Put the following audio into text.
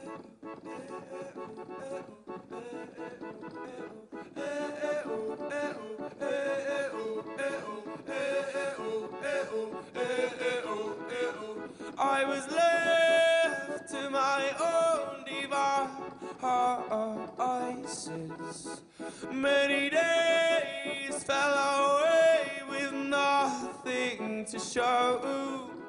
I was left to my own devices. Many days fell away with nothing to show.